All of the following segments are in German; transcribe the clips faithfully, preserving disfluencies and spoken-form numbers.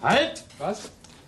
Halt! Was?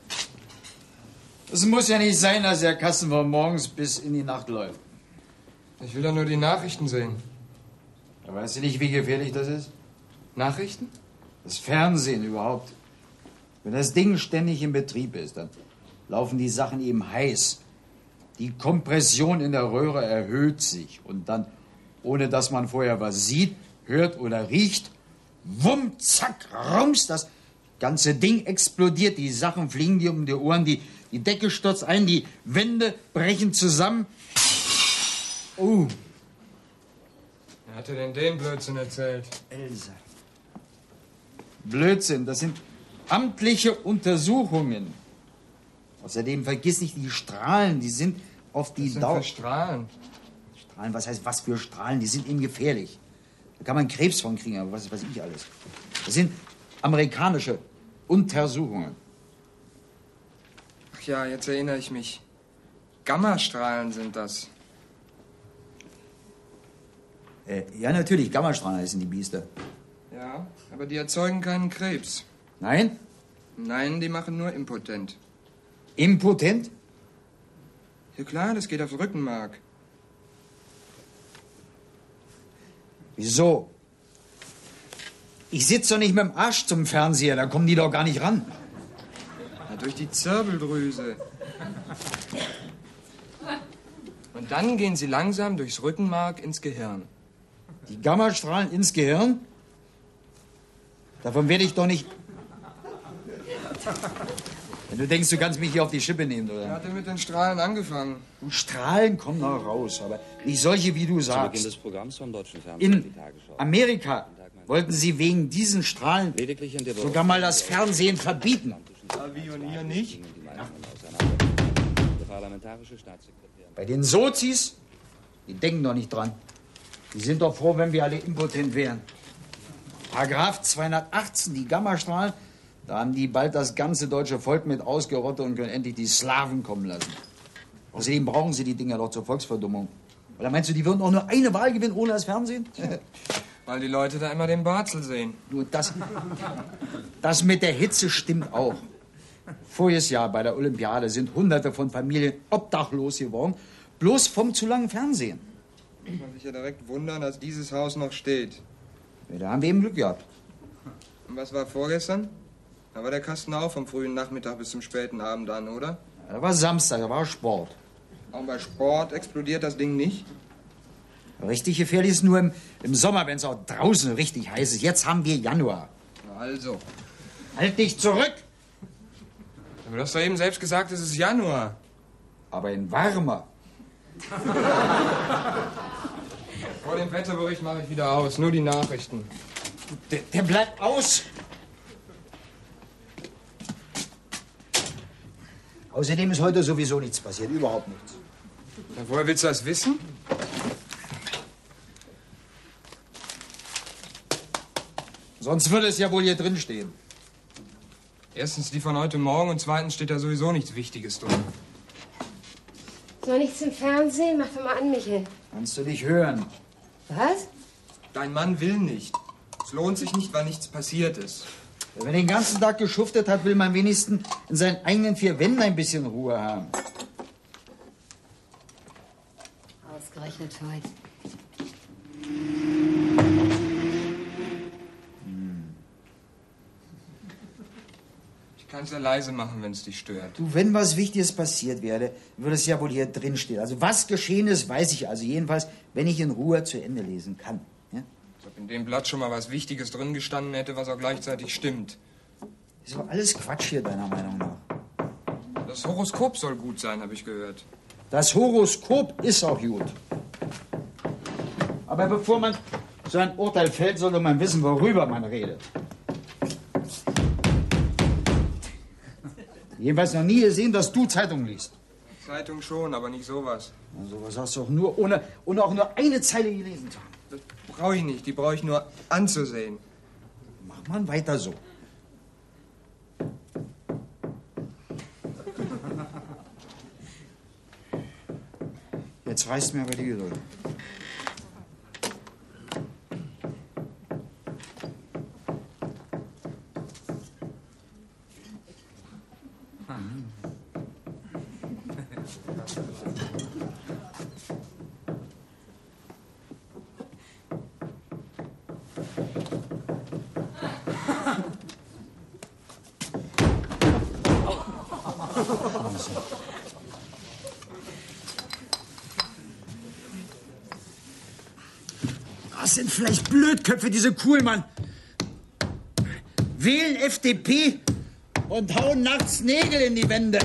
Es muss ja nicht sein, dass der Kasten von morgens bis in die Nacht läuft. Ich will doch nur die Nachrichten sehen. Ja, weißt du nicht, wie gefährlich das ist? Nachrichten? Das Fernsehen überhaupt. Wenn das Ding ständig in Betrieb ist, dann laufen die Sachen eben heiß. Die Kompression in der Röhre erhöht sich. Und dann, ohne dass man vorher was sieht, hört oder riecht, wumm, zack, rums, das ganze Ding explodiert. Die Sachen fliegen dir um die Ohren, die, die Decke stürzt ein, die Wände brechen zusammen. Oh. Wer hat dir denn den Blödsinn erzählt? Elsa. Blödsinn, das sind amtliche Untersuchungen. Außerdem vergiss nicht die Strahlen, die sind auf die Dauer... Was sind für Strahlen? Strahlen, was heißt was für Strahlen? Die sind eben gefährlich. Da kann man Krebs von kriegen, aber was weiß ich alles. Das sind amerikanische Untersuchungen. Ach ja, jetzt erinnere ich mich. Gammastrahlen sind das. Äh, ja, natürlich, Gammastrahlen heißen die Biester. Ja, aber die erzeugen keinen Krebs. Nein? Nein, die machen nur impotent. Impotent? Ja klar, das geht aufs Rückenmark. Wieso? Ich sitze doch nicht mit dem Arsch zum Fernseher, da kommen die doch gar nicht ran. Ja, durch die Zirbeldrüse. Und dann gehen sie langsam durchs Rückenmark ins Gehirn. Die Gammastrahlen ins Gehirn? Davon werde ich doch nicht... Wenn du denkst, du kannst mich hier auf die Schippe nehmen, oder? Er hatte mit den Strahlen angefangen. Und Strahlen kommen noch raus, aber nicht solche, wie du Zu Beginn sagst. des Programms vom Deutschen Fernsehen In die Tagesschau. Amerika wollten sie wegen diesen Strahlen Lediglich in der sogar mal das Fernsehen verbieten. Ja, wie und ihr nicht? Der parlamentarische Staatssekretär. Bei den Sozis, die denken doch nicht dran. Die sind doch froh, wenn wir alle impotent wären. Paragraph zweihundertachtzehn, die Gammastrahlen, da haben die bald das ganze deutsche Volk mit ausgerottet und können endlich die Slawen kommen lassen. Außerdem brauchen sie die Dinger doch zur Volksverdummung. Oder meinst du, die würden auch nur eine Wahl gewinnen ohne das Fernsehen? Weil die Leute da immer den Barzel sehen. Nur das, das mit der Hitze stimmt auch. Voriges Jahr bei der Olympiade sind Hunderte von Familien obdachlos geworden, bloß vom zu langen Fernsehen. Muss man sich ja direkt wundern, dass dieses Haus noch steht. Ja, da haben wir eben Glück gehabt. Und was war vorgestern? Da war der Kasten auch vom frühen Nachmittag bis zum späten Abend an, oder? Ja, da war Samstag, da war Sport. Auch bei Sport explodiert das Ding nicht? Richtig gefährlich ist nur im, im Sommer, wenn es auch draußen richtig heiß ist. Jetzt haben wir Januar. Na also. Halt dich zurück! Aber du hast doch eben selbst gesagt, es ist Januar. Aber in warmer. Vor dem Wetterbericht mache ich wieder aus. Nur die Nachrichten. Der, der bleibt aus! Außerdem ist heute sowieso nichts passiert, überhaupt nichts. Na, woher willst du das wissen? Sonst würde es ja wohl hier drin stehen. Erstens die von heute Morgen und zweitens steht da sowieso nichts Wichtiges drin. Soll nichts im Fernsehen? Mach doch mal an, Michael. Kannst du dich hören? Was? Dein Mann will nicht. Es lohnt sich nicht, weil nichts passiert ist. Wenn er den ganzen Tag geschuftet hat, will man wenigstens in seinen eigenen vier Wänden ein bisschen Ruhe haben. Ausgerechnet heute. Ich kann es ja leise machen, wenn es dich stört. Du, wenn was Wichtiges passiert wäre, würde es ja wohl hier drin stehen. Also was geschehen ist, weiß ich also jedenfalls, wenn ich in Ruhe zu Ende lesen kann. Ja? Als ob in dem Blatt schon mal was Wichtiges drin gestanden hätte, was auch gleichzeitig stimmt. Ist doch alles Quatsch hier, deiner Meinung nach. Das Horoskop soll gut sein, habe ich gehört. Das Horoskop ist auch gut. Aber bevor man so ein Urteil fällt, sollte man wissen, worüber man redet. Jedenfalls noch nie gesehen, dass du Zeitung liest. Zeitung schon, aber nicht sowas. Also was hast du auch nur, ohne, ohne auch nur eine Zeile gelesen zu haben. Das brauche ich nicht, die brauche ich nur anzusehen. Mach mal weiter so. Jetzt reißt mir aber die Geduld. Das sind vielleicht Blödköpfe, diese Kuhlmann. Wählen F D P und hauen nachts Nägel in die Wände.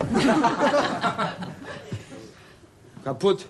Kaputt.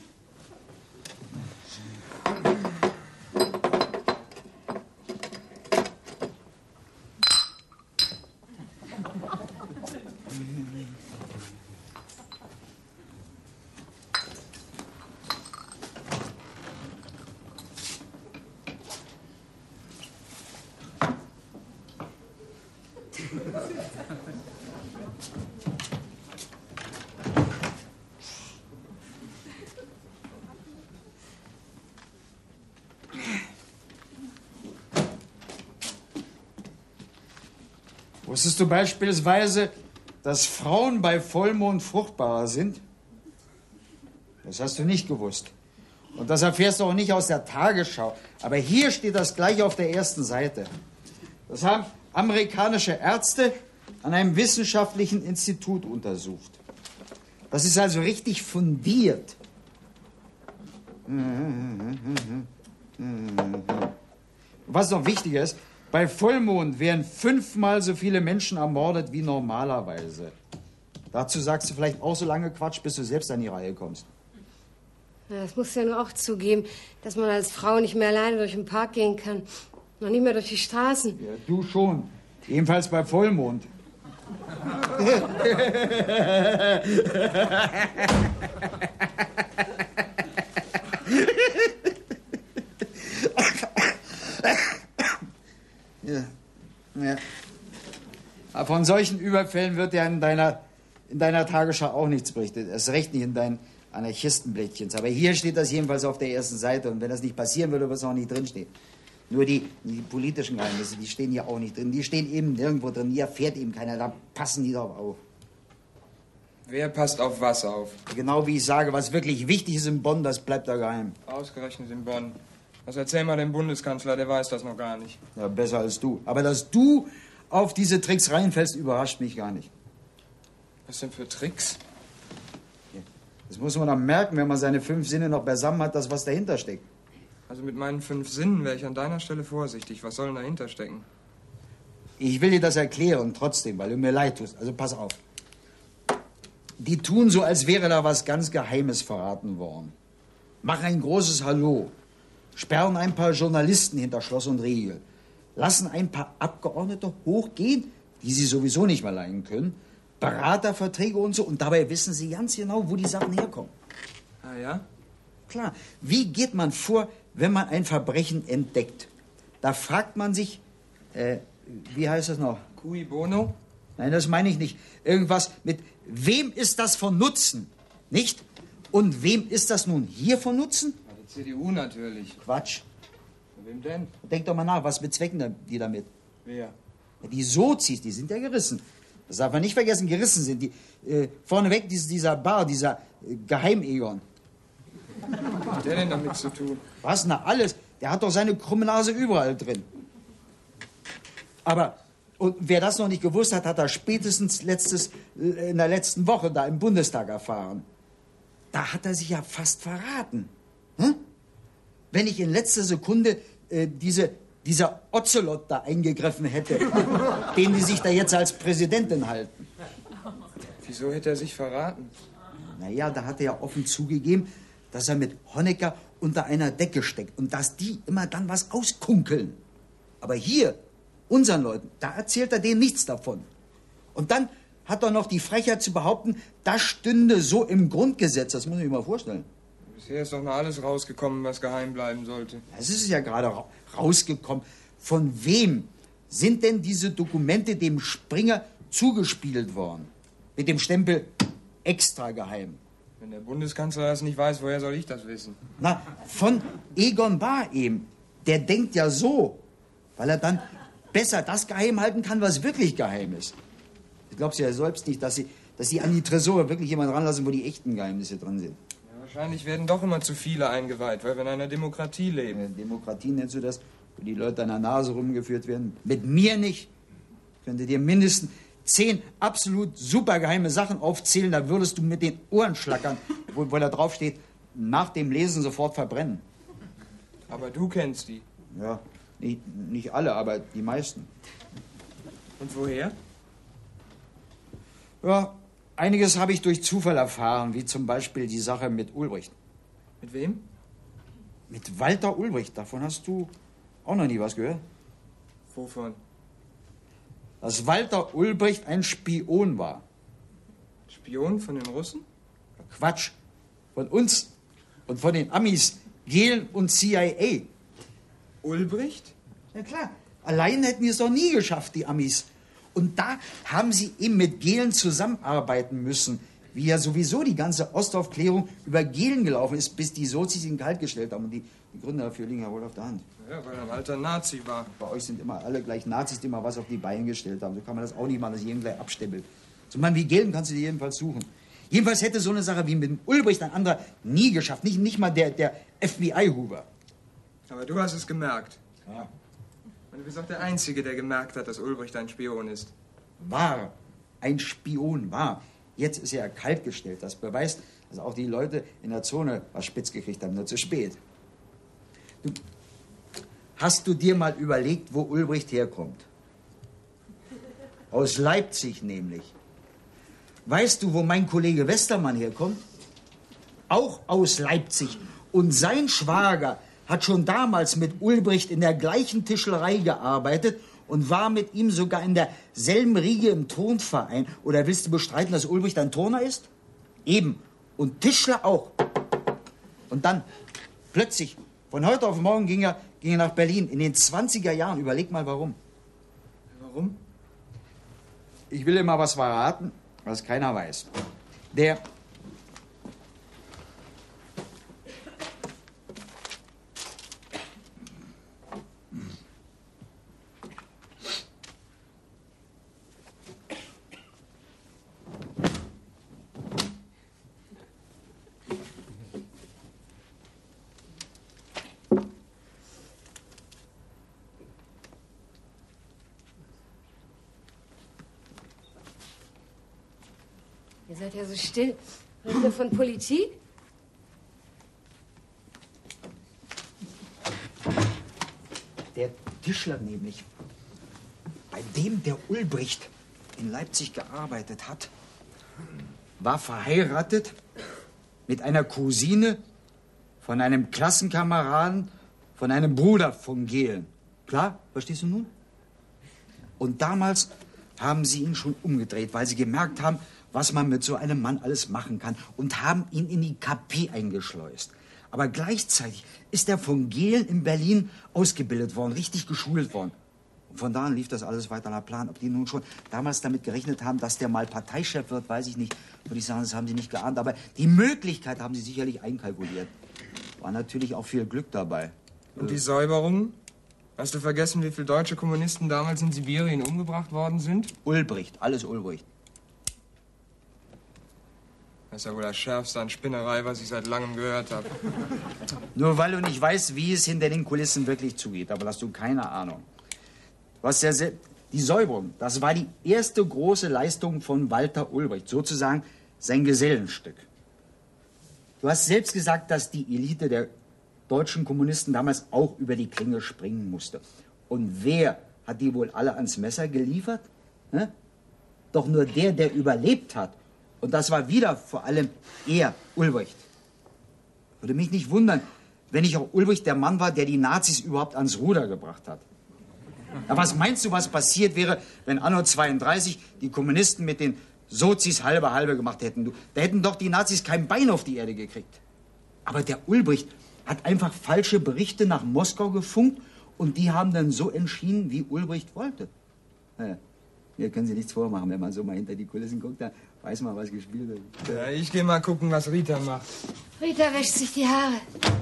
Wusstest du beispielsweise, dass Frauen bei Vollmond fruchtbarer sind? Das hast du nicht gewusst. Und das erfährst du auch nicht aus der Tagesschau. Aber hier steht das gleich auf der ersten Seite. Das haben amerikanische Ärzte an einem wissenschaftlichen Institut untersucht. Das ist also richtig fundiert. Was noch wichtiger ist, bei Vollmond werden fünfmal so viele Menschen ermordet wie normalerweise. Dazu sagst du vielleicht auch so lange Quatsch, bis du selbst an die Reihe kommst. Ja, das musst du ja nur auch zugeben, dass man als Frau nicht mehr alleine durch den Park gehen kann. Noch nicht mehr durch die Straßen. Ja, du schon. Ebenfalls bei Vollmond. Ja. Ja. Aber von solchen Überfällen wird ja in deiner, in deiner Tagesschau auch nichts berichtet. Erst recht nicht in deinen Anarchistenblättchens. Aber hier steht das jedenfalls auf der ersten Seite. Und wenn das nicht passieren würde, wird es auch nicht drinstehen. Nur die, die politischen Geheimnisse, die stehen hier auch nicht drin. Die stehen eben nirgendwo drin. Die erfährt eben keiner. Da passen die drauf auf. Wer passt auf was auf? Genau wie ich sage, was wirklich wichtig ist in Bonn, das bleibt da geheim. Ausgerechnet in Bonn. Was erzähl mal dem Bundeskanzler, der weiß das noch gar nicht. Ja, besser als du. Aber dass du auf diese Tricks reinfällst, überrascht mich gar nicht. Was denn für Tricks? Das muss man dann merken, wenn man seine fünf Sinne noch beisammen hat, das, was dahinter steckt. Also mit meinen fünf Sinnen wäre ich an deiner Stelle vorsichtig. Was soll denn dahinter stecken? Ich will dir das erklären trotzdem, weil du mir leid tust. Also pass auf. Die tun so, als wäre da was ganz Geheimes verraten worden. Machen ein großes Hallo. Sperren ein paar Journalisten hinter Schloss und Riegel. Lassen ein paar Abgeordnete hochgehen, die sie sowieso nicht mehr leiden können. Beraterverträge und so. Und dabei wissen sie ganz genau, wo die Sachen herkommen. Ah ja? Klar. Wie geht man vor, wenn man ein Verbrechen entdeckt? Da fragt man sich, äh, wie heißt das noch? Cui bono? Nein, das meine ich nicht. Irgendwas mit, wem ist das von Nutzen? Nicht? Und wem ist das nun hier von Nutzen? Ja, die C D U natürlich. Quatsch. Wem denn? Denk doch mal nach, was bezwecken die damit? Wer? Ja, die Sozis, die sind ja gerissen. Das darf man nicht vergessen, gerissen sind die. Äh, vorneweg dieses, dieser Bar, dieser äh, Geheim-Egon. Was hat der denn damit zu tun? Was? Na, alles. Der hat doch seine krumme Nase überall drin. Aber, und wer das noch nicht gewusst hat, hat er spätestens letztes, in der letzten Woche da im Bundestag erfahren. Da hat er sich ja fast verraten. Hm? Wenn ich in letzter Sekunde äh, diese, dieser Ocelot da eingegriffen hätte, den die sich da jetzt als Präsidentin halten. Wieso hätte er sich verraten? Naja, da hat er ja offen zugegeben, dass er mit Honecker unter einer Decke steckt und dass die immer dann was auskunkeln. Aber hier, unseren Leuten, da erzählt er denen nichts davon. Und dann hat er noch die Frechheit zu behaupten, das stünde so im Grundgesetz. Das muss ich mir mal vorstellen. Bisher ist doch noch alles rausgekommen, was geheim bleiben sollte. Es ist ja gerade ra rausgekommen. Von wem sind denn diese Dokumente dem Springer zugespielt worden? Mit dem Stempel extra geheim. Wenn der Bundeskanzler das nicht weiß, woher soll ich das wissen? Na, von Egon Bahr eben. Der denkt ja so, weil er dann besser das geheim halten kann, was wirklich geheim ist. Ich glaube ja selbst nicht, dass sie, dass sie an die Tresore wirklich jemanden ranlassen, wo die echten Geheimnisse drin sind. Ja, wahrscheinlich werden doch immer zu viele eingeweiht, weil wir in einer Demokratie leben. Äh, Demokratie nennst du das, wo die Leute an der Nase rumgeführt werden? Mit mir nicht. Ich könnte dir mindestens zehn absolut supergeheime Sachen aufzählen, da würdest du mit den Ohren schlackern, wo, wo da drauf steht, nach dem Lesen sofort verbrennen. Aber du kennst die. Ja, nicht, nicht alle, aber die meisten. Und woher? Ja, einiges habe ich durch Zufall erfahren, wie zum Beispiel die Sache mit Ulbricht. Mit wem? Mit Walter Ulbricht, davon hast du auch noch nie was gehört? Wovon? Dass Walter Ulbricht ein Spion war. Spion von den Russen? Quatsch. Von uns und von den Amis, Gehlen und C I A. Ulbricht? Ja klar, allein hätten wir es doch nie geschafft, die Amis. Und da haben sie eben mit Gehlen zusammenarbeiten müssen, wie ja sowieso die ganze Ostaufklärung über Gehlen gelaufen ist, bis die Sozis ihn kalt gestellt haben. Und die, die Gründe dafür liegen ja wohl auf der Hand. Ja, weil er ein alter Nazi war. Bei euch sind immer alle gleich Nazis, die mal was auf die Beine gestellt haben. So kann man das auch nicht machen, dass jeden gleich abstempelt. So einen Mann wie Gehlen kannst du dir jedenfalls suchen. Jedenfalls hätte so eine Sache wie mit dem Ulbricht ein anderer nie geschafft. Nicht, nicht mal der, der F B I-Huber. Aber du hast es gemerkt. Ja. Und du bist auch der Einzige, der gemerkt hat, dass Ulbricht ein Spion ist. War. Ein Spion war. Jetzt ist er kaltgestellt. Das beweist, dass auch die Leute in der Zone was spitz gekriegt haben. Nur zu spät. Du, hast du dir mal überlegt, wo Ulbricht herkommt? Aus Leipzig nämlich. Weißt du, wo mein Kollege Westermann herkommt? Auch aus Leipzig. Und sein Schwager hat schon damals mit Ulbricht in der gleichen Tischlerei gearbeitet und war mit ihm sogar in derselben Riege im Turnverein. Oder willst du bestreiten, dass Ulbricht ein Turner ist? Eben. Und Tischler auch. Und dann, plötzlich, von heute auf morgen ging er, ging er nach Berlin. In den zwanziger Jahren. Überleg mal, warum. Warum? Ich will dir mal was verraten, was keiner weiß. Der... Ihr seid ja so still. Redet ihr von Politik? Der Tischler nämlich, bei dem der Ulbricht in Leipzig gearbeitet hat, war verheiratet mit einer Cousine von einem Klassenkameraden, von einem Bruder von Gehlen. Klar, verstehst du nun? Und damals haben sie ihn schon umgedreht, weil sie gemerkt haben, was man mit so einem Mann alles machen kann, und haben ihn in die K P eingeschleust. Aber gleichzeitig ist er von Gehlen in Berlin ausgebildet worden, richtig geschult worden. Und von da an lief das alles weiter nach Plan. Ob die nun schon damals damit gerechnet haben, dass der mal Parteichef wird, weiß ich nicht. Würde ich sagen, das haben sie nicht geahnt. Aber die Möglichkeit haben sie sicherlich einkalkuliert. War natürlich auch viel Glück dabei. Und die Säuberungen? Hast du vergessen, wie viele deutsche Kommunisten damals in Sibirien umgebracht worden sind? Ulbricht, alles Ulbricht. Das ist ja wohl das Schärfste an Spinnerei, was ich seit langem gehört habe. Nur weil du nicht weißt, wie es hinter den Kulissen wirklich zugeht. Aber hast du keine Ahnung. Du hast ja se- die Säuberung, das war die erste große Leistung von Walter Ulbricht. Sozusagen sein Gesellenstück. Du hast selbst gesagt, dass die Elite der deutschen Kommunisten damals auch über die Klinge springen musste. Und wer hat die wohl alle ans Messer geliefert? Hä? Doch nur der, der überlebt hat. Und das war wieder vor allem er, Ulbricht. Würde mich nicht wundern, wenn nicht auch Ulbricht der Mann war, der die Nazis überhaupt ans Ruder gebracht hat. Ja, was meinst du, was passiert wäre, wenn anno zweiunddreißig die Kommunisten mit den Sozis halbe halbe gemacht hätten? Du, da hätten doch die Nazis kein Bein auf die Erde gekriegt. Aber der Ulbricht hat einfach falsche Berichte nach Moskau gefunkt und die haben dann so entschieden, wie Ulbricht wollte. Ja, hier können Sie nichts vormachen, wenn man so mal hinter die Kulissen guckt, da weiß man, was gespielt wird. Ja, ich gehe mal gucken, was Rita macht. Rita wäscht sich die Haare.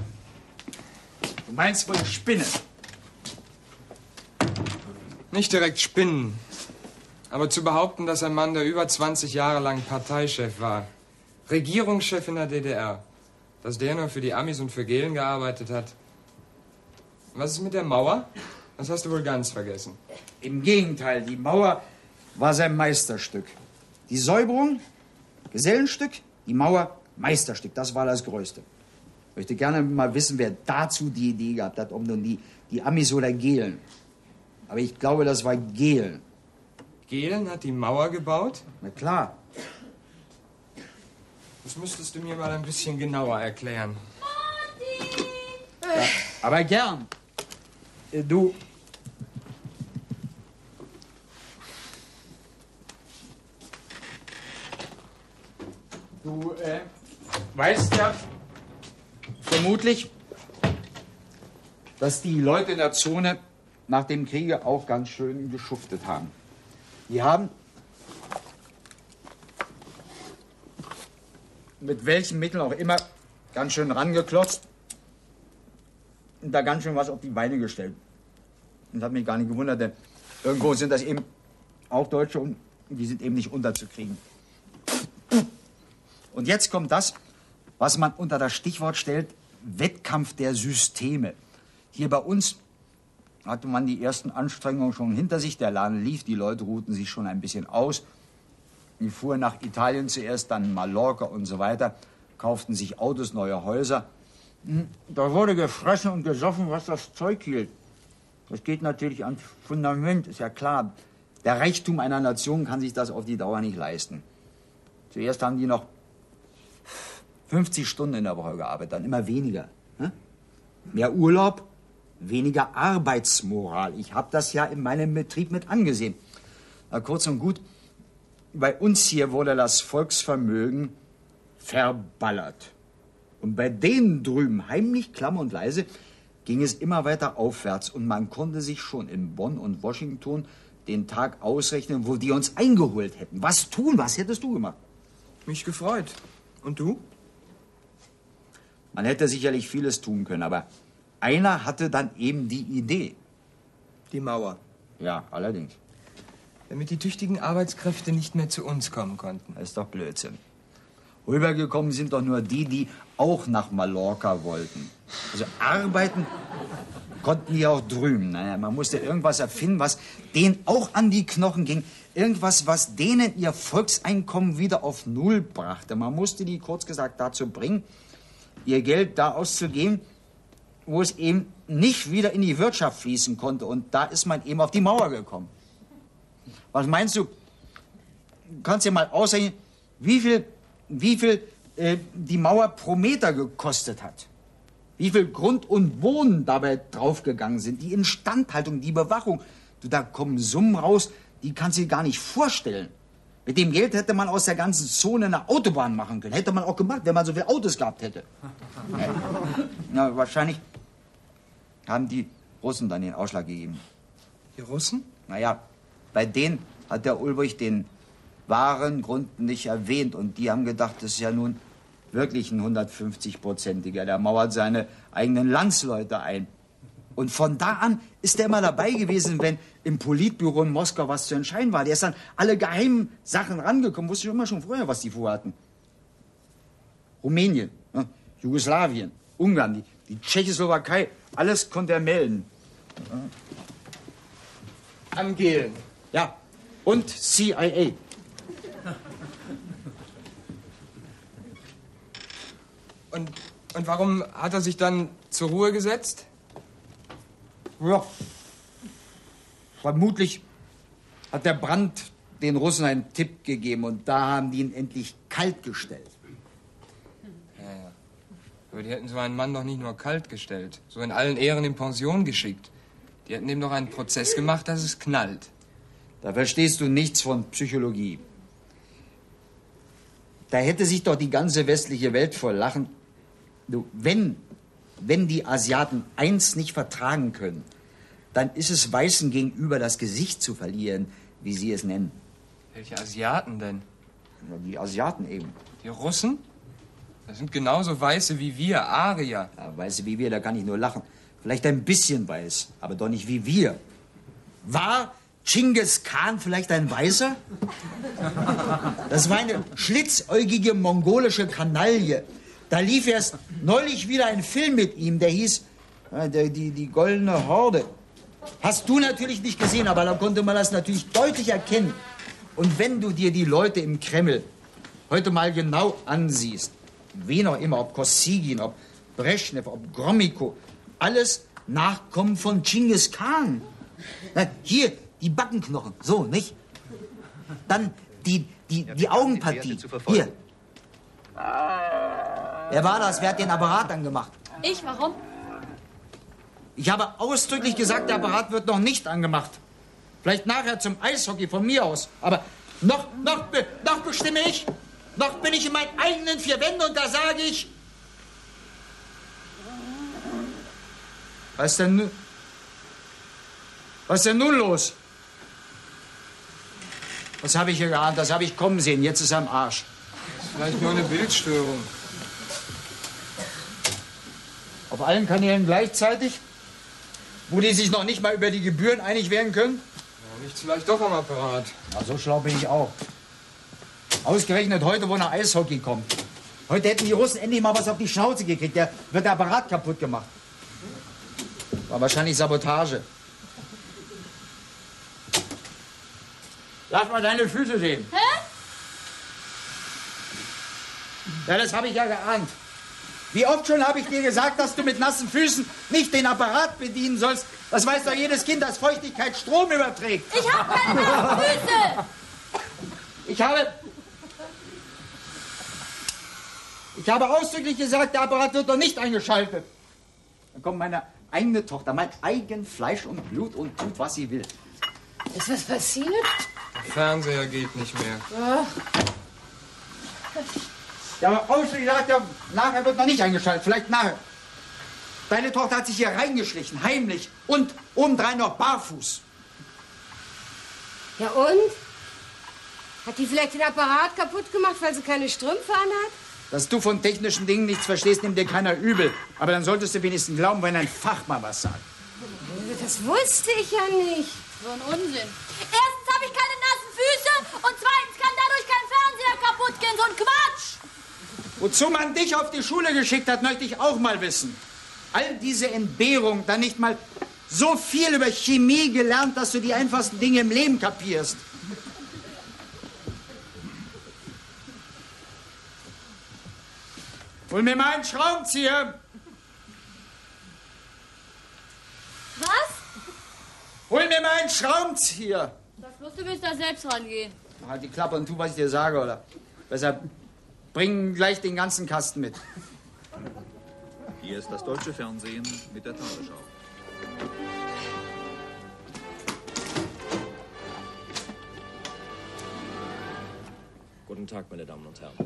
Du meinst wohl Spinne? Nicht direkt spinnen. Aber zu behaupten, dass ein Mann, der über zwanzig Jahre lang Parteichef war, Regierungschef in der D D R, dass der nur für die Amis und für Gehlen gearbeitet hat. Was ist mit der Mauer? Das hast du wohl ganz vergessen. Im Gegenteil, die Mauer war sein Meisterstück. Die Säuberung, Gesellenstück, die Mauer, Meisterstück. Das war das Größte. Ich möchte gerne mal wissen, wer dazu die Idee gehabt hat, ob nun die, die Amis oder Gehlen. Aber ich glaube, das war Gehlen. Gehlen hat die Mauer gebaut? Na klar. Das müsstest du mir mal ein bisschen genauer erklären. Ja, aber gern. Äh, Du... Du, äh, weißt ja vermutlich, dass die Leute in der Zone nach dem Kriege auch ganz schön geschuftet haben. Die haben mit welchen Mitteln auch immer ganz schön rangeklotzt und da ganz schön was auf die Beine gestellt. Und hat mich gar nicht gewundert, denn irgendwo sind das eben auch Deutsche und die sind eben nicht unterzukriegen. Und jetzt kommt das, was man unter das Stichwort stellt, Wettkampf der Systeme. Hier bei uns hatte man die ersten Anstrengungen schon hinter sich. Der Laden lief, die Leute ruhten sich schon ein bisschen aus. Die fuhren nach Italien zuerst, dann Mallorca und so weiter, kauften sich Autos, neue Häuser. Da wurde gefressen und gesoffen, was das Zeug hielt. Das geht natürlich ans Fundament, ist ja klar. Der Reichtum einer Nation kann sich das auf die Dauer nicht leisten. Zuerst haben die noch fünfzig Stunden in der Woche gearbeitet, dann immer weniger. Hm? Mehr Urlaub, weniger Arbeitsmoral. Ich habe das ja in meinem Betrieb mit angesehen. Na, kurz und gut, bei uns hier wurde das Volksvermögen verballert. Und bei denen drüben, heimlich, klamm und leise, ging es immer weiter aufwärts. Und man konnte sich schon in Bonn und Washington den Tag ausrechnen, wo die uns eingeholt hätten. Was tun? Was hättest du gemacht? Mich gefreut. Und du? Man hätte sicherlich vieles tun können, aber einer hatte dann eben die Idee. Die Mauer. Ja, allerdings. Damit die tüchtigen Arbeitskräfte nicht mehr zu uns kommen konnten. Das ist doch Blödsinn. Rübergekommen sind doch nur die, die auch nach Mallorca wollten. Also arbeiten konnten die auch drüben. Naja, man musste irgendwas erfinden, was denen auch an die Knochen ging. Irgendwas, was denen ihr Volkseinkommen wieder auf Null brachte. Man musste die, kurz gesagt, dazu bringen, ihr Geld da auszugeben, wo es eben nicht wieder in die Wirtschaft fließen konnte. Und da ist man eben auf die Mauer gekommen. Was meinst du? Du kannst dir mal ausrechnen, wie viel, wie viel äh, die Mauer pro Meter gekostet hat. Wie viel Grund und Boden dabei draufgegangen sind. Die Instandhaltung, die Bewachung. Du, da kommen Summen raus, die kannst du dir gar nicht vorstellen. Mit dem Geld hätte man aus der ganzen Zone eine Autobahn machen können. Hätte man auch gemacht, wenn man so viele Autos gehabt hätte. Ja. Na, wahrscheinlich haben die Russen dann den Ausschlag gegeben. Die Russen? Naja, bei denen hat der Ulbricht den wahren Grund nicht erwähnt. Und die haben gedacht, das ist ja nun wirklich ein hundertfünfzig-prozentiger. Der mauert seine eigenen Landsleute ein. Und von da an ist er immer dabei gewesen, wenn im Politbüro in Moskau was zu entscheiden war. Der ist an alle geheimen Sachen rangekommen. Wusste ich immer schon vorher, was die vorhatten. Rumänien, ne? Jugoslawien, Ungarn, die, die Tschechoslowakei, alles konnte er melden. An Gehlen. Ja, und C I A. Und, und warum hat er sich dann zur Ruhe gesetzt? Ja, vermutlich hat der Brandt den Russen einen Tipp gegeben und da haben die ihn endlich kalt gestellt. Ja, ja. Aber die hätten so einen Mann doch nicht nur kalt gestellt, so in allen Ehren in Pension geschickt. Die hätten ihm doch einen Prozess gemacht, dass es knallt. Da verstehst du nichts von Psychologie. Da hätte sich doch die ganze westliche Welt vor Lachen... Du, wenn, wenn die Asiaten eins nicht vertragen können, dann ist es Weißen gegenüber das Gesicht zu verlieren, wie sie es nennen. Welche Asiaten denn? Ja, die Asiaten eben. Die Russen? Das sind genauso Weiße wie wir, Arier. Ja, Weiße wie wir, da kann ich nur lachen. Vielleicht ein bisschen weiß, aber doch nicht wie wir. War Genghis Khan vielleicht ein Weißer? Das war eine schlitzäugige mongolische Kanaille. Da lief erst neulich wieder ein Film mit ihm, der hieß äh, der, die, die Goldene Horde. Hast du natürlich nicht gesehen, aber da konnte man das natürlich deutlich erkennen. Und wenn du dir die Leute im Kreml heute mal genau ansiehst, wen auch immer, ob Kosygin, ob Breschnew, ob Gromyko, alles Nachkommen von Genghis Khan. Na, hier, die Backenknochen, so, nicht? Dann die, die, die Augenpartie, hier. Wer war das? Wer hat den Apparat angemacht? Ich, warum? Ich habe ausdrücklich gesagt, der Apparat wird noch nicht angemacht. Vielleicht nachher zum Eishockey von mir aus. Aber noch, noch, noch bestimme ich. Noch bin ich in meinen eigenen vier Wänden und da sage ich... Was ist denn nun... Was ist denn nun los? Was habe ich hier geahnt? Das habe ich kommen sehen. Jetzt ist er am Arsch. Das ist vielleicht nur eine Bildstörung. Auf allen Kanälen gleichzeitig? Wo die sich noch nicht mal über die Gebühren einig werden können? Ja, liegt's vielleicht doch am Apparat. Na, so schlau bin ich auch. Ausgerechnet heute, wo nach Eishockey kommt. Heute hätten die Russen endlich mal was auf die Schnauze gekriegt. Der wird der Apparat kaputt gemacht. War wahrscheinlich Sabotage. Lass mal deine Füße sehen. Hä? Ja, das habe ich ja geahnt. Wie oft schon habe ich dir gesagt, dass du mit nassen Füßen nicht den Apparat bedienen sollst. Das weiß doch jedes Kind, dass Feuchtigkeit Strom überträgt. Ich habe keine nassen Füße! Ich habe... Ich habe ausdrücklich gesagt, der Apparat wird doch nicht eingeschaltet. Dann kommt meine eigene Tochter, mein eigen Fleisch und Blut und tut, was sie will. Ist was passiert? Der Fernseher geht nicht mehr. Ach, Ja, aber ausdrücklich gesagt, ja, nachher wird noch nicht eingeschaltet. Vielleicht nachher. Deine Tochter hat sich hier reingeschlichen, heimlich. Und obendrein noch barfuß. ja und? Hat die vielleicht den Apparat kaputt gemacht, weil sie keine Strümpfe anhat? Dass du von technischen Dingen nichts verstehst, nimmt dir keiner übel. Aber dann solltest du wenigstens glauben, wenn ein Fachmann was sagt. Das wusste ich ja nicht. So ein Unsinn. Erstens habe ich keine nassen Füße und zweitens kann dadurch kein Fernseher kaputt gehen. So ein Quatsch! Wozu man dich auf die Schule geschickt hat, möchte ich auch mal wissen. All diese Entbehrung, dann nicht mal so viel über Chemie gelernt, dass du die einfachsten Dinge im Leben kapierst. Hol mir mal einen Schraubenzieher. Was? Hol mir mal einen Schraubenzieher. Das musst du bis da selbst rangehen. Halt die Klappe und tu, was ich dir sage, oder? Besser bring gleich den ganzen Kasten mit. Hier ist das deutsche Fernsehen mit der Tagesschau. Guten Tag, meine Damen und Herren.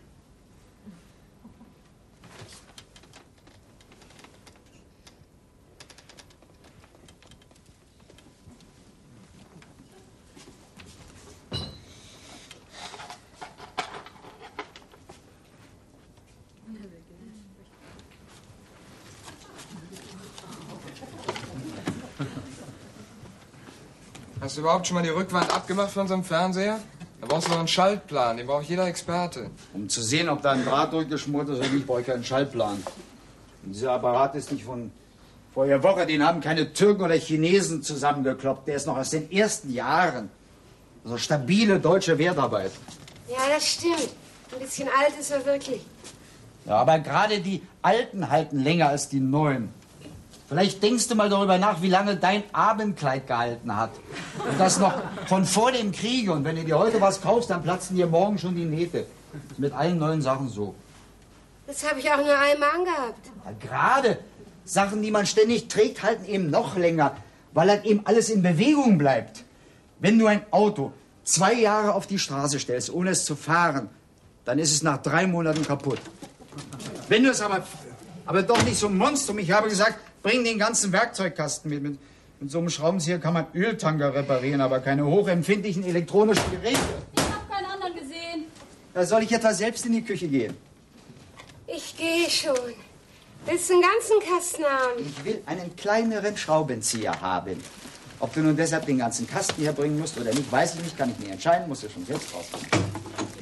Hast du überhaupt schon mal die Rückwand abgemacht von so einem Fernseher? Da brauchst du noch einen Schaltplan, den braucht jeder Experte. Um zu sehen, ob da ein Draht durchgeschmort ist oder nicht, brauche ich einen Schaltplan. Und dieser Apparat ist nicht von vorher Woche, den haben keine Türken oder Chinesen zusammengekloppt. Der ist noch aus den ersten Jahren. So stabile deutsche Wertarbeit. Ja, das stimmt. Ein bisschen alt ist er wirklich. Ja, aber gerade die Alten halten länger als die Neuen. Vielleicht denkst du mal darüber nach, wie lange dein Abendkleid gehalten hat. Und das noch von vor dem Kriege. Und wenn du dir heute was kaufst, dann platzen dir morgen schon die Nähte. Mit allen neuen Sachen so. Das habe ich auch nur einmal angehabt. Ja, gerade Sachen, die man ständig trägt, halten eben noch länger, weil halt eben alles in Bewegung bleibt. Wenn du ein Auto zwei Jahre auf die Straße stellst, ohne es zu fahren, dann ist es nach drei Monaten kaputt. Wenn du es aber, aber doch nicht so ein Monstrum, ich habe gesagt, bring den ganzen Werkzeugkasten mit. Mit, mit so einem Schraubenzieher kann man Öltanker reparieren, aber keine hochempfindlichen elektronischen Geräte. Ich habe keinen anderen gesehen. Da soll ich etwa selbst in die Küche gehen. Ich gehe schon. Willst du einen ganzen Kasten haben? Ich will einen kleineren Schraubenzieher haben. Ob du nun deshalb den ganzen Kasten herbringen musst oder nicht, weiß ich nicht, kann ich nicht entscheiden, musst du schon selbst rausfinden.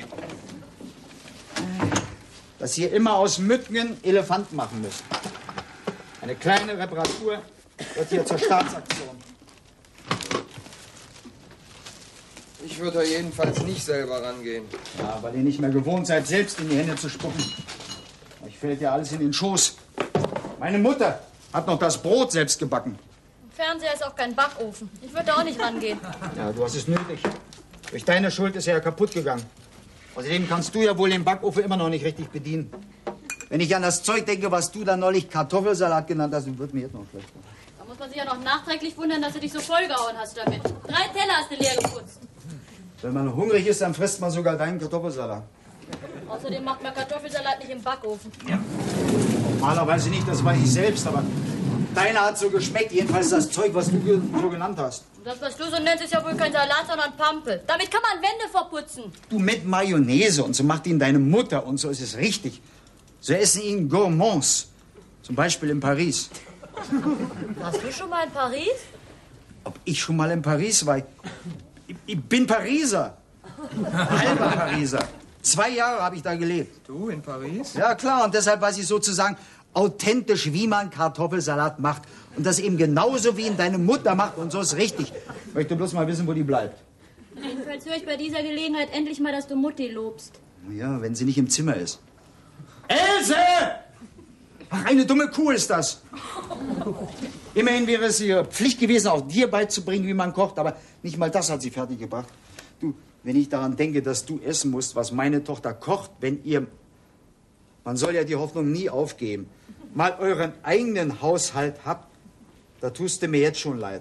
Dass hier immer aus Mücken Elefanten machen müssen. Eine kleine Reparatur wird hier zur Staatsaktion. Ich würde da jedenfalls nicht selber rangehen. Ja, weil ihr nicht mehr gewohnt seid, selbst in die Hände zu spucken. Euch fällt ja alles in den Schoß. Meine Mutter hat noch das Brot selbst gebacken. Im Fernseher ist auch kein Backofen. Ich würde da auch nicht rangehen. Ja, du hast es nötig. Durch deine Schuld ist er ja kaputt gegangen. Außerdem kannst du ja wohl den Backofen immer noch nicht richtig bedienen. Wenn ich an das Zeug denke, was du da neulich Kartoffelsalat genannt hast, wird mir jetzt noch schlechter. Da muss man sich ja noch nachträglich wundern, dass du dich so vollgehauen hast damit. Drei Teller hast du leer geputzt. Wenn man hungrig ist, dann frisst man sogar deinen Kartoffelsalat. Außerdem macht man Kartoffelsalat nicht im Backofen. Ja. Normalerweise nicht, das war ich selbst, aber deiner hat so geschmeckt. Jedenfalls das Zeug, was du so genannt hast. Das, was du so nennst, ist ja wohl kein Salat, sondern Pampel. Damit kann man Wände verputzen. Du, mit Mayonnaise und so macht ihn deine Mutter und so ist es richtig. So essen ihn Gourmands. Zum Beispiel in Paris. Warst du schon mal in Paris? Ob ich schon mal in Paris war? Ich, ich bin Pariser. Halber Pariser. Zwei Jahre habe ich da gelebt. Du, in Paris? Ja, klar. Und deshalb weiß ich sozusagen authentisch, wie man Kartoffelsalat macht. Und das eben genauso, wie ihn deine Mutter macht. Und so ist richtig. Ich möchte bloß mal wissen, wo die bleibt. Jedenfalls höre ich bei dieser Gelegenheit endlich mal, dass du Mutti lobst. Ja, wenn sie nicht im Zimmer ist. Else! Ach, eine dumme Kuh ist das. Immerhin wäre es ihre Pflicht gewesen, auch dir beizubringen, wie man kocht. Aber nicht mal das hat sie fertiggebracht. Du, wenn ich daran denke, dass du essen musst, was meine Tochter kocht, wenn ihr... Man soll ja die Hoffnung nie aufgeben. Mal euren eigenen Haushalt habt, da tust du mir jetzt schon leid.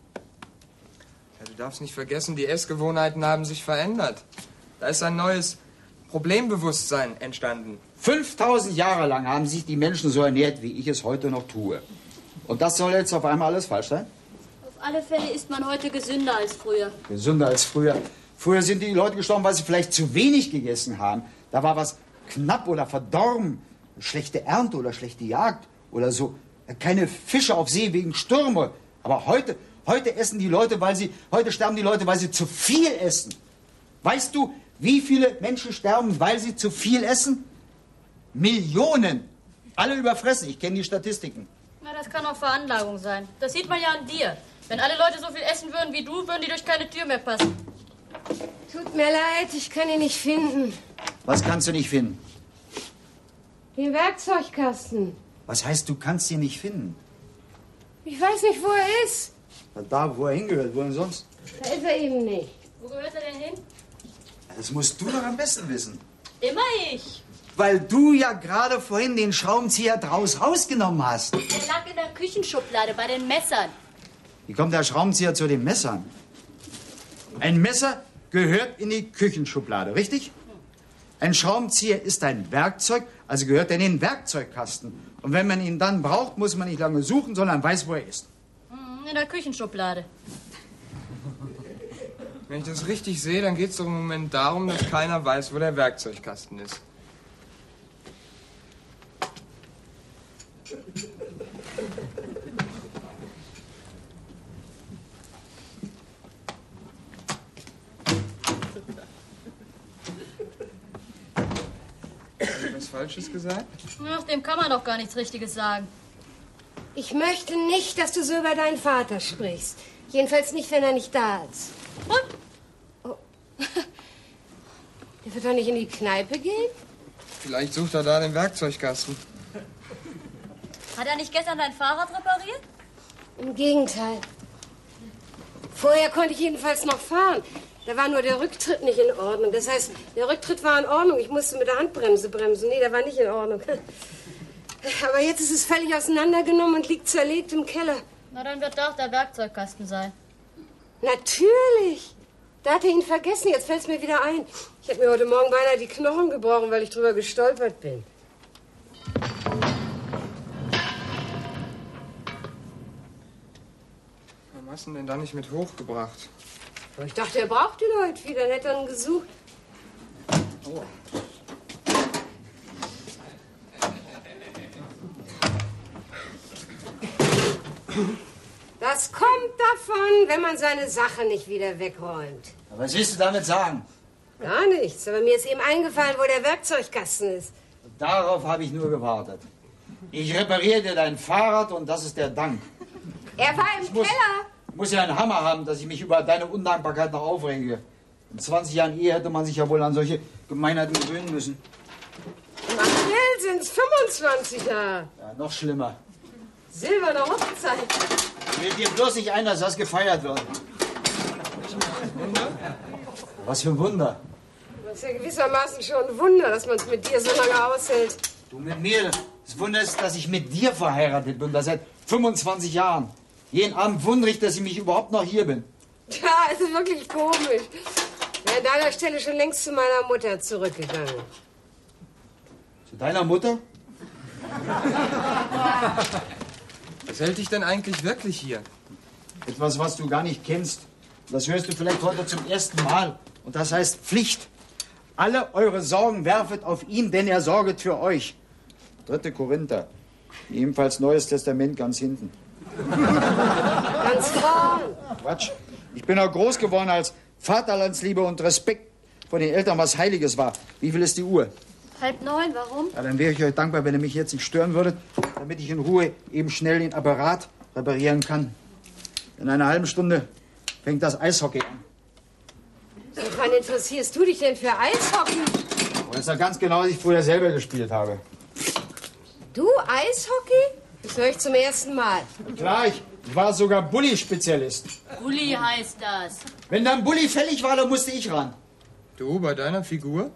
Ja, du darfst nicht vergessen, die Essgewohnheiten haben sich verändert. Da ist ein neues Problembewusstsein entstanden. fünftausend Jahre lang haben sich die Menschen so ernährt, wie ich es heute noch tue. Und das soll jetzt auf einmal alles falsch sein? Auf alle Fälle ist man heute gesünder als früher. Gesünder als früher. Früher sind die Leute gestorben, weil sie vielleicht zu wenig gegessen haben. Da war was knapp oder verdorben. Schlechte Ernte oder schlechte Jagd oder so. Keine Fische auf See wegen Stürme. Aber heute, heute essen die Leute, weil sie, heute sterben die Leute, weil sie zu viel essen. Weißt du, wie viele Menschen sterben, weil sie zu viel essen? Millionen. Alle überfressen. Ich kenne die Statistiken. Na, das kann auch Veranlagung sein. Das sieht man ja an dir. Wenn alle Leute so viel essen würden wie du, würden die durch keine Tür mehr passen. Tut mir leid, ich kann ihn nicht finden. Was kannst du nicht finden? Den Werkzeugkasten. Was heißt, du kannst ihn nicht finden? Ich weiß nicht, wo er ist. Da, wo er hingehört, wo denn sonst? Da ist er eben nicht. Wo gehört er denn hin? Das musst du doch am besten wissen. Immer ich. Weil du ja gerade vorhin den Schraubenzieher draus rausgenommen hast. Der lag in der Küchenschublade bei den Messern. Wie kommt der Schraubenzieher zu den Messern? Ein Messer gehört in die Küchenschublade, richtig? Ein Schraubenzieher ist ein Werkzeug, also gehört er in den Werkzeugkasten. Und wenn man ihn dann braucht, muss man nicht lange suchen, sondern weiß, wo er ist. In der Küchenschublade. Wenn ich das richtig sehe, dann geht es doch im Moment darum, dass keiner weiß, wo der Werkzeugkasten ist. Habe ich was Falsches gesagt? Ach, dem kann man doch gar nichts Richtiges sagen. Ich möchte nicht, dass du so über deinen Vater sprichst. Jedenfalls nicht, wenn er nicht da ist. Und? Oh. Der wird doch nicht in die Kneipe gehen? Vielleicht sucht er da den Werkzeugkasten. Hat er nicht gestern dein Fahrrad repariert? Im Gegenteil. Vorher konnte ich jedenfalls noch fahren. Da war nur der Rücktritt nicht in Ordnung. Das heißt, der Rücktritt war in Ordnung. Ich musste mit der Handbremse bremsen. Nee, der war nicht in Ordnung. Aber jetzt ist es völlig auseinandergenommen und liegt zerlegt im Keller. Na, dann wird da auch der Werkzeugkasten sein. Natürlich. Da hat er ihn vergessen. Jetzt fällt es mir wieder ein. Ich habe mir heute Morgen beinahe die Knochen gebrochen, weil ich drüber gestolpert bin. Warum hast du ihn denn da nicht mit hochgebracht? Ich dachte, er braucht ihn heute wieder. Dann hätte er ihn gesucht. Oh. Das kommt davon, wenn man seine Sache nicht wieder wegräumt. Was willst du damit sagen? Gar nichts. Aber mir ist eben eingefallen, wo der Werkzeugkasten ist. Darauf habe ich nur gewartet. Ich repariere dir dein Fahrrad und das ist der Dank. Er war im Ich muss, Keller. Ich muss ja einen Hammer haben, dass ich mich über deine Undankbarkeit noch aufrege. In zwanzig Jahren Ehe hätte man sich ja wohl an solche Gemeinheiten gewöhnen müssen. Im April sind es fünfundzwanzig Jahre. Ja, noch schlimmer. Silberne Hochzeit. Will dir bloß nicht ein, dass das gefeiert wird. Was für ein Wunder. Das ist ja gewissermaßen schon ein Wunder, dass man es mit dir so lange aushält. Du mit mir. Das Wunder ist, dass ich mit dir verheiratet bin. Das seit fünfundzwanzig Jahren. Jeden Abend wundere ich, dass ich mich überhaupt noch hier bin. Ja, es ist wirklich komisch. Ich wäre an deiner Stelle schon längst zu meiner Mutter zurückgegangen. Zu deiner Mutter? Was hält dich denn eigentlich wirklich hier? Etwas, was du gar nicht kennst. Das hörst du vielleicht heute zum ersten Mal. Und das heißt Pflicht. Alle eure Sorgen werfet auf ihn, denn er sorget für euch. Dritte Korinther. Ebenfalls Neues Testament ganz hinten. Ganz vorn. Quatsch. Ich bin auch groß geworden als Vaterlandsliebe und Respekt vor den Eltern, was Heiliges war. Wie viel ist die Uhr? Halb neun, warum? Ja, dann wäre ich euch dankbar, wenn ihr mich jetzt nicht stören würdet, damit ich in Ruhe eben schnell den Apparat reparieren kann. In einer halben Stunde fängt das Eishockey an. Seit wann interessierst du dich denn für Eishockey? Ich weiß ja ganz genau, dass ich früher selber gespielt habe. Du Eishockey? Das höre ich zum ersten Mal. Klar, ich war sogar Bulli-Spezialist. Bulli heißt das. Wenn dann Bulli fällig war, dann musste ich ran. Du, bei deiner Figur?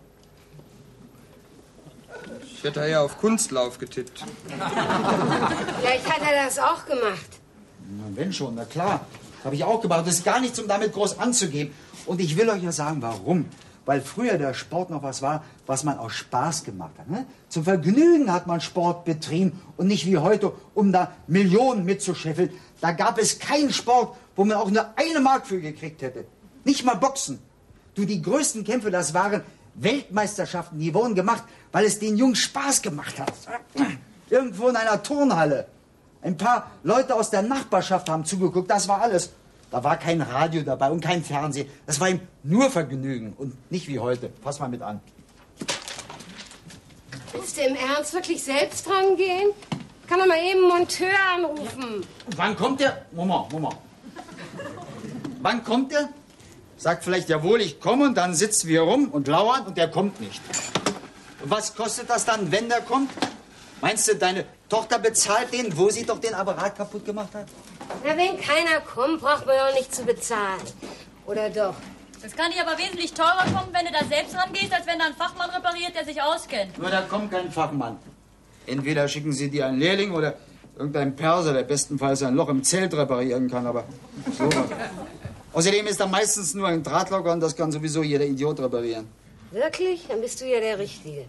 Ich hätte eher auf Kunstlauf getippt. Vielleicht hat er das auch gemacht. Na, wenn schon, na klar. Das habe ich auch gemacht. Das ist gar nichts, um damit groß anzugeben. Und ich will euch ja sagen, warum. Weil früher der Sport noch was war, was man aus Spaß gemacht hat. Ne? Zum Vergnügen hat man Sport betrieben und nicht wie heute, um da Millionen mitzuscheffeln. Da gab es keinen Sport, wo man auch nur eine Mark für gekriegt hätte. Nicht mal Boxen. Du, die größten Kämpfe, das waren Weltmeisterschaften. Die wurden gemacht, weil es den Jungs Spaß gemacht hat. Irgendwo in einer Turnhalle. Ein paar Leute aus der Nachbarschaft haben zugeguckt, das war alles. Da war kein Radio dabei und kein Fernsehen. Das war ihm nur Vergnügen und nicht wie heute. Fass mal mit an. Willst du im Ernst wirklich selbst rangehen? Kann man mal eben einen Monteur anrufen. Wann kommt der? Moment, Moment. Wann kommt der? Sagt vielleicht, jawohl, ich komme, und dann sitzen wir rum und lauern und der kommt nicht. Und was kostet das dann, wenn der kommt? Meinst du, deine Tochter bezahlt den, wo sie doch den Apparat kaputt gemacht hat? Na, wenn keiner kommt, braucht man auch nicht zu bezahlen. Oder doch? Das kann dir aber wesentlich teurer kommen, wenn du da selbst rangehst, als wenn da ein Fachmann repariert, der sich auskennt. Nur da kommt kein Fachmann. Entweder schicken sie dir einen Lehrling oder irgendeinen Perser, der bestenfalls ein Loch im Zelt reparieren kann, aber so was. Außerdem ist da meistens nur ein Drahtlocker und das kann sowieso jeder Idiot reparieren. Wirklich? Dann bist du ja der Richtige.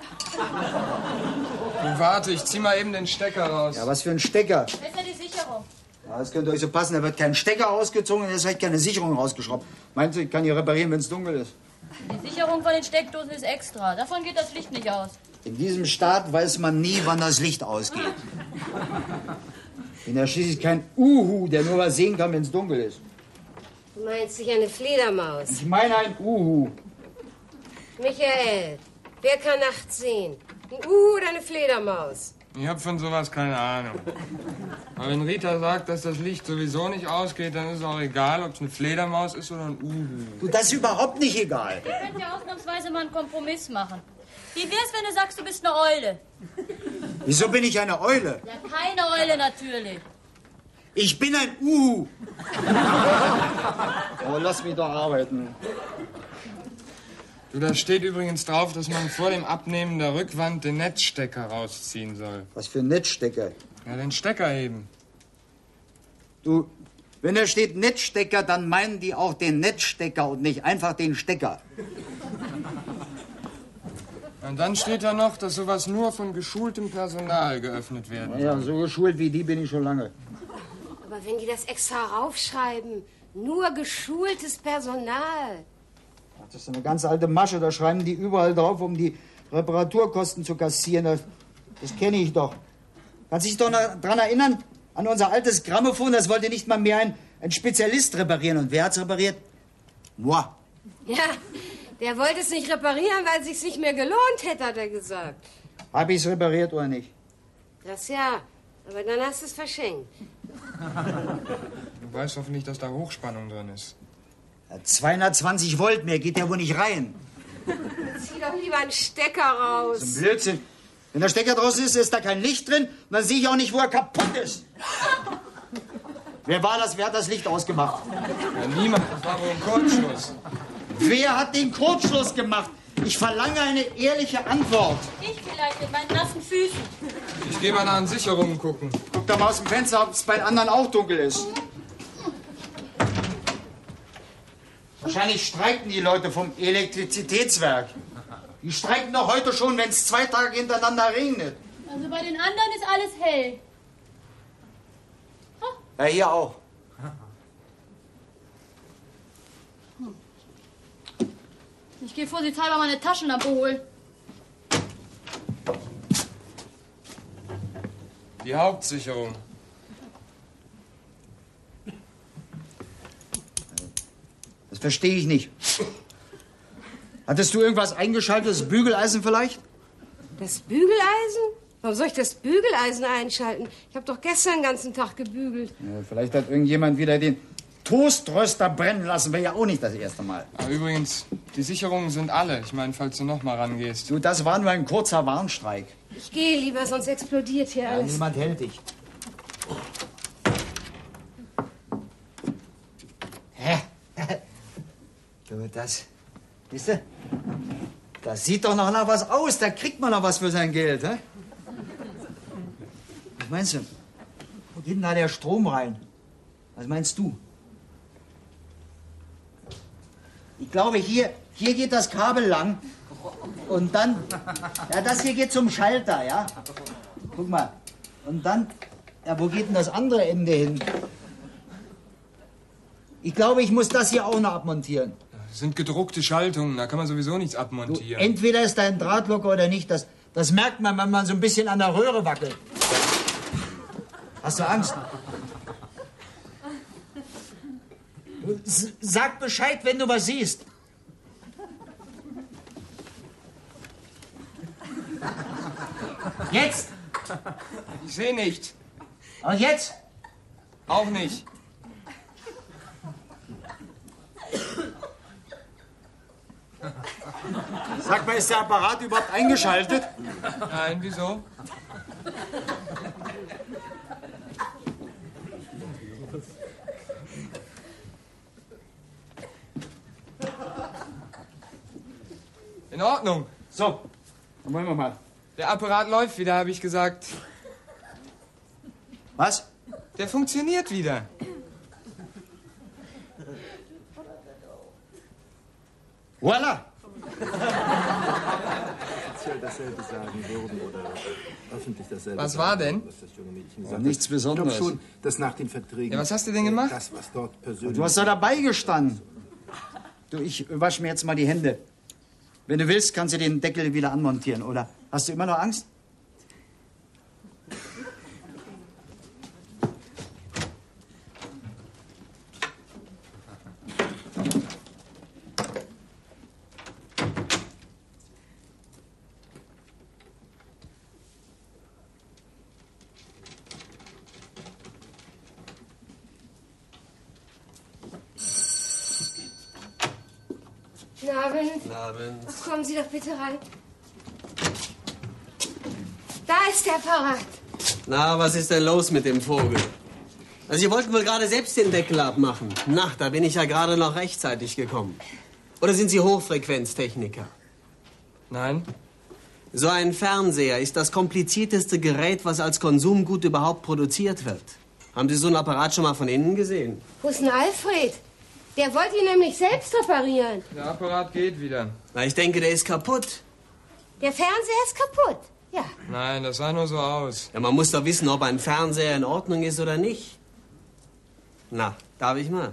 Du, warte, ich zieh mal eben den Stecker raus. Ja, was für ein Stecker. Das ist ja die Sicherung. Ja, das könnte euch so passen, da wird kein Stecker ausgezogen und es wird keine Sicherung rausgeschraubt. Meinst du, ich kann hier reparieren, wenn es dunkel ist? Die Sicherung von den Steckdosen ist extra. Davon geht das Licht nicht aus. In diesem Staat weiß man nie, wann das Licht ausgeht. Ich bin ja schließlich kein Uhu, der nur was sehen kann, wenn es dunkel ist. Du meinst sicher eine Fledermaus. Ich meine ein Uhu. Michael, wer kann nachts sehen? Ein Uhu oder eine Fledermaus? Ich hab von sowas keine Ahnung. Aber wenn Rita sagt, dass das Licht sowieso nicht ausgeht, dann ist es auch egal, ob es eine Fledermaus ist oder ein Uhu. Du, das ist überhaupt nicht egal. Ihr könnt ja ausnahmsweise mal einen Kompromiss machen. Wie wär's, wenn du sagst, du bist eine Eule? Wieso bin ich eine Eule? Ja, keine Eule natürlich. Ich bin ein Uhu. Oh, lass mich doch arbeiten. Du, da steht übrigens drauf, dass man vor dem Abnehmen der Rückwand den Netzstecker rausziehen soll. Was für ein Netzstecker. Ja, den Stecker eben. Du, wenn da steht Netzstecker, dann meinen die auch den Netzstecker und nicht einfach den Stecker. Und dann steht da noch, dass sowas nur von geschultem Personal geöffnet werden soll. Ja, so geschult wie die bin ich schon lange. Aber wenn die das extra raufschreiben, nur geschultes Personal. Das ist eine ganz alte Masche, da schreiben die überall drauf, um die Reparaturkosten zu kassieren. Das, das kenne ich doch. Kannst du dich doch daran erinnern, an unser altes Grammophon, das wollte nicht mal mehr ein, ein Spezialist reparieren. Und wer hat's repariert? Moi. Ja, der wollte es nicht reparieren, weil es sich nicht mehr gelohnt hätte, hat er gesagt. Hab ich's repariert oder nicht? Das ja, aber dann hast du es verschenkt. Du weißt hoffentlich, dass da Hochspannung drin ist. zweihundertzwanzig Volt, mehr geht ja wohl nicht rein. Zieh doch lieber einen Stecker raus. Das ist ein Blödsinn. Wenn der Stecker draußen ist, ist da kein Licht drin. Und dann sehe ich auch nicht, wo er kaputt ist. Wer war das? Wer hat das Licht ausgemacht? Ja, niemand. Das war wohl ein Kurzschluss. Wer hat den Kurzschluss gemacht? Ich verlange eine ehrliche Antwort. Ich vielleicht mit meinen nassen Füßen. Ich gehe mal nach den Sicherungen gucken. Guck doch mal aus dem Fenster, ob es bei anderen auch dunkel ist. Wahrscheinlich streiken die Leute vom Elektrizitätswerk. Die streiken doch heute schon, wenn es zwei Tage hintereinander regnet. Also bei den anderen ist alles hell. Ja, hier auch. Ich gehe vorsichtshalber meine Taschenlampe holen. Die Hauptsicherung. Das verstehe ich nicht. Hattest du irgendwas eingeschaltet, das Bügeleisen vielleicht? Das Bügeleisen? Warum soll ich das Bügeleisen einschalten? Ich habe doch gestern den ganzen Tag gebügelt. Ja, vielleicht hat irgendjemand wieder den Toaströster brennen lassen. Wäre ja auch nicht das erste Mal. Aber übrigens, die Sicherungen sind alle. Ich meine, falls du noch mal rangehst. Du, das war nur ein kurzer Warnstreik. Ich gehe lieber, sonst explodiert hier Ja, alles. niemand hält dich. Hä? Du, das... Siehst du? Das sieht doch noch nach was aus. Da kriegt man noch was für sein Geld, hä? Was meinst du? Wo geht denn da der Strom rein? Was meinst du? Ich glaube, hier, hier geht das Kabel lang. Und dann... Ja, das hier geht zum Schalter, ja? Guck mal. Und dann... Ja, wo geht denn das andere Ende hin? Ich glaube, ich muss das hier auch noch abmontieren. Das sind gedruckte Schaltungen, da kann man sowieso nichts Du, abmontieren. entweder ist da ein Draht locker oder nicht. Das, das merkt man, wenn man so ein bisschen an der Röhre wackelt. Hast du Angst? Du, s- sag Bescheid, wenn du was siehst. Jetzt! Ich sehe nicht. Und jetzt? Auch nicht. Sag mal, ist der Apparat überhaupt eingeschaltet? Nein, wieso? In Ordnung. So, dann wollen wir mal. Der Apparat läuft wieder, habe ich gesagt. Was? Der funktioniert wieder. Voila! dasselbe sagen würden oder öffentlich dasselbe Was sagen war denn? würden, was das junge Mädchen Ja, gesagt nichts hat. Besonderes. Ich glaube schon, dass nach den Verträgen... Ja, was hast du denn gemacht? Das, was dort persönlich... Du hast da dabei gestanden. Du, ich wasche mir jetzt mal die Hände. Wenn du willst, kannst du den Deckel wieder anmontieren, oder? Hast du immer noch Angst? Guten Abend. Guten Abend. Ach, kommen Sie doch bitte rein. Da ist der Apparat. Na, was ist denn los mit dem Vogel? Also, Sie wollten wohl gerade selbst den Deckel abmachen. Na, da bin ich ja gerade noch rechtzeitig gekommen. Oder sind Sie Hochfrequenztechniker? Nein. So ein Fernseher ist das komplizierteste Gerät, was als Konsumgut überhaupt produziert wird. Haben Sie so einen Apparat schon mal von innen gesehen? Wo ist denn Alfred? Der wollte ihn nämlich selbst reparieren. Der Apparat geht wieder. Na, ich denke, der ist kaputt. Der Fernseher ist kaputt. Ja. Nein, das sah nur so aus. Ja, man muss doch wissen, ob ein Fernseher in Ordnung ist oder nicht. Na, darf ich mal?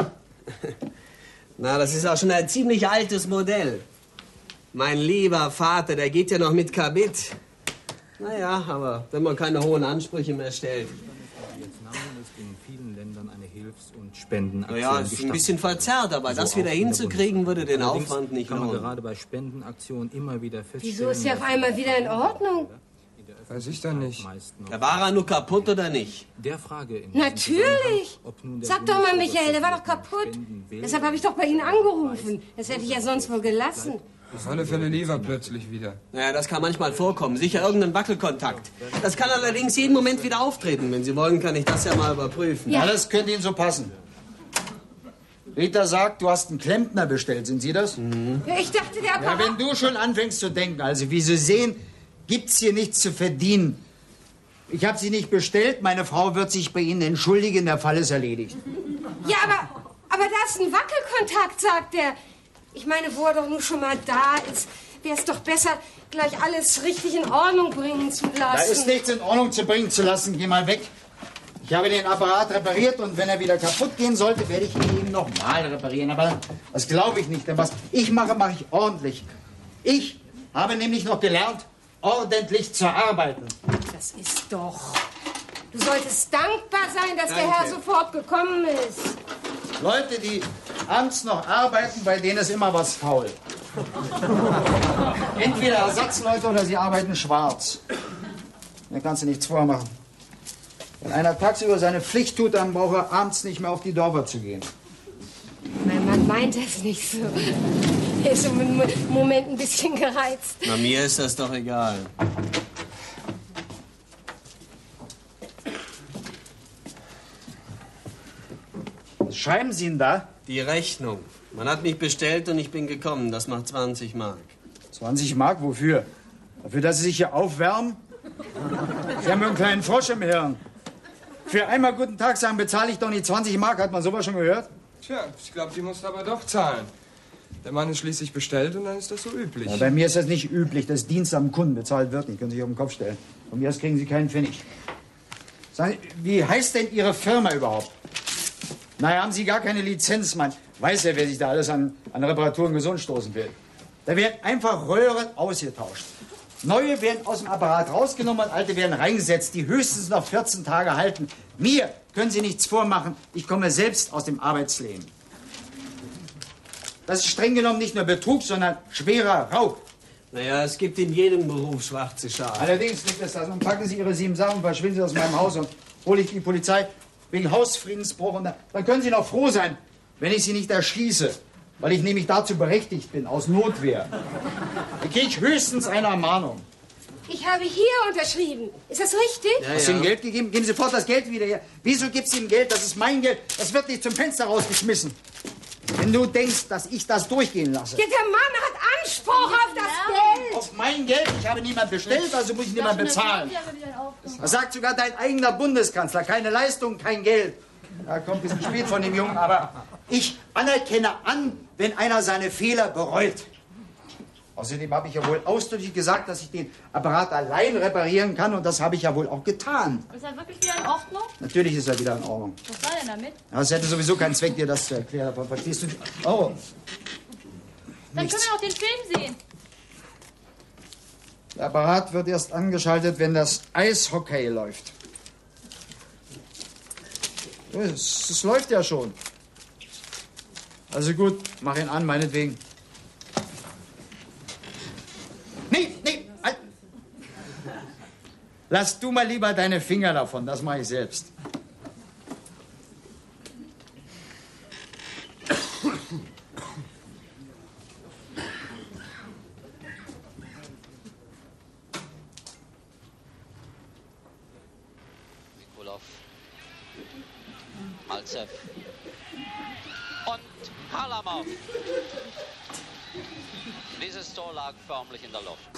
Na, das ist auch schon ein ziemlich altes Modell. Mein lieber Vater, der geht ja noch mit Kabit. Naja, aber wenn man keine hohen Ansprüche mehr stellt. Vietnam ist in vielen Ländern eine Hilfs- und Spendenaktion Naja, es ist ein bisschen verzerrt, aber das wieder hinzukriegen, würde den Allerdings Aufwand nicht kann man lohnen. gerade bei Spendenaktionen immer wieder feststellen... Wieso ist sie auf dass- einmal wieder in Ordnung? in der Weiß ich doch nicht. Ja, war er nur kaputt oder nicht? Der Frage in Natürlich. Ob nun der Sag doch mal, Wunsch Michael, der war oder doch kaputt. Spenden wäre, Deshalb habe ich doch bei Ihnen angerufen. Das hätte ich ja sonst wohl gelassen. Auf alle Fälle lief er plötzlich wieder. Naja, das kann manchmal vorkommen. Sicher irgendein Wackelkontakt. Das kann allerdings jeden Moment wieder auftreten. Wenn Sie wollen, kann ich das ja mal überprüfen. Ja. Alles könnte Ihnen so passen. Rita sagt, du hast einen Klempner bestellt. Sind Sie das? Mhm. Ja, ich dachte, der Ja, Apparat... wenn du schon anfängst zu denken, also wie Sie sehen, gibt's hier nichts zu verdienen. Ich habe sie nicht bestellt, meine Frau wird sich bei Ihnen entschuldigen, der Fall ist erledigt. Ja, aber, aber da ist ein Wackelkontakt, sagt er. Ich meine, wo er doch nun schon mal da ist, wäre es doch besser, gleich alles richtig in Ordnung bringen zu lassen. Da ist nichts in Ordnung zu bringen zu lassen, geh mal weg. Ich habe den Apparat repariert und wenn er wieder kaputt gehen sollte, werde ich ihn eben noch mal reparieren. Aber das glaube ich nicht, denn was ich mache, mache ich ordentlich. Ich habe nämlich noch gelernt, ordentlich zu arbeiten. Das ist doch... Du solltest dankbar sein, dass Danke. der Herr sofort gekommen ist. Leute, die abends noch arbeiten, bei denen ist immer was faul. Entweder Ersatzleute oder sie arbeiten schwarz. Da kannst du nichts vormachen. Wenn einer tagsüber seine Pflicht tut, dann braucht er abends nicht mehr auf die Dörfer zu gehen. Mein Mann meint das nicht so. Er ist im Moment ein bisschen gereizt. Na, mir ist das doch egal. Was schreiben Sie denn da? Die Rechnung. Man hat mich bestellt und ich bin gekommen. Das macht zwanzig Mark. zwanzig Mark, wofür? Dafür, dass Sie sich hier aufwärmen? Sie haben einen kleinen Frosch im Hirn. Für einmal guten Tag sagen, bezahle ich doch nicht zwanzig Mark. Hat man sowas schon gehört? Tja, ich glaube, die musst aber doch zahlen. Der Mann ist schließlich bestellt und dann ist das so üblich. Ja, bei mir ist das nicht üblich, dass Dienst am Kunden bezahlt wird. Die können sich auf den Kopf stellen. Von mir aus kriegen Sie keinen Pfennig. Sagen Sie, wie heißt denn Ihre Firma überhaupt? Naja, haben Sie gar keine Lizenz, man weiß ja, wer sich da alles an, an Reparaturen gesund stoßen will. Da werden einfach Röhren ausgetauscht. Neue werden aus dem Apparat rausgenommen und alte werden reingesetzt, die höchstens noch vierzehn Tage halten. Mir können Sie nichts vormachen, ich komme selbst aus dem Arbeitsleben. Das ist streng genommen nicht nur Betrug, sondern schwerer Raub. Naja, es gibt in jedem Beruf schwarze Schafe. Allerdings liegt es das. Nun packen Sie Ihre sieben Sachen und verschwinden Sie aus meinem Haus und hole ich die Polizei wegen Hausfriedensbruch. Und dann können Sie noch froh sein, wenn ich Sie nicht erschieße. Weil ich nämlich dazu berechtigt bin, aus Notwehr. Da kriege ich höchstens eine Ermahnung. Ich habe hier unterschrieben. Ist das richtig? Ja, Hast du ihm Geld gegeben? Geben Sie sofort das Geld wieder her. Wieso gibst du ihm Geld? Das ist mein Geld. Das wird nicht zum Fenster rausgeschmissen. Wenn du denkst, dass ich das durchgehen lasse. Ja, der Mann hat Anspruch auf das Geld. Auf mein Geld? Ich habe niemand bestellt, also muss ich niemand bezahlen. Das sagt sogar dein eigener Bundeskanzler. Keine Leistung, kein Geld. Ja, kommt ein bisschen spät von dem Jungen, aber ich anerkenne an, wenn einer seine Fehler bereut. Außerdem habe ich ja wohl ausdrücklich gesagt, dass ich den Apparat allein reparieren kann und das habe ich ja wohl auch getan. Ist er wirklich wieder in Ordnung? Natürlich ist er wieder in Ordnung. Was war denn damit? Aber es hätte sowieso keinen Zweck, dir das zu erklären. Aber verstehst du? Oh. Dann Nichts. können wir auch den Film sehen. Der Apparat wird erst angeschaltet, wenn das Eishockey läuft. Es, es läuft ja schon. Also gut, mach ihn an, meinetwegen. Nee, nee, halt. Lass du mal lieber deine Finger davon, das mache ich selbst. Mikulov, Malzew und Harlamov. Dieses Tor lag förmlich in der Luft.